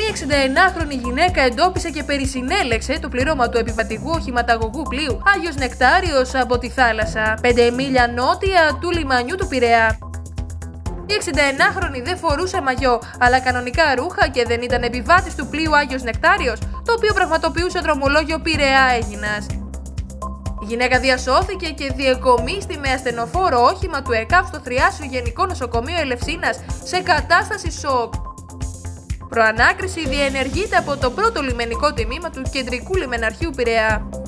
Μία 69χρονη γυναίκα εντόπισε και περισυνέλεξε το πλήρωμα του επιβατικού οχηματαγωγού πλοίου Άγιος Νεκτάριος από τη θάλασσα, 5 μίλια νότια του λιμανιού του Πειραιά. Η 69χρονη δεν φορούσε μαγιό, αλλά κανονικά ρούχα και δεν ήταν επιβάτης του πλοίου Άγιος Νεκτάριος, το οποίο πραγματοποιούσε δρομολόγιο Πειραιά Αίγινας. Η γυναίκα διασώθηκε και διεκομίστη με ασθενοφόρο όχημα του ΕΚΑΒ στο Θριάσιο Γενικό Νοσοκομείο Ελευσίνας σε κατάσταση σοκ. Προανάκριση διενεργείται από το πρώτο λιμενικό τμήμα του Κεντρικού Λιμεναρχείου Πειραιά.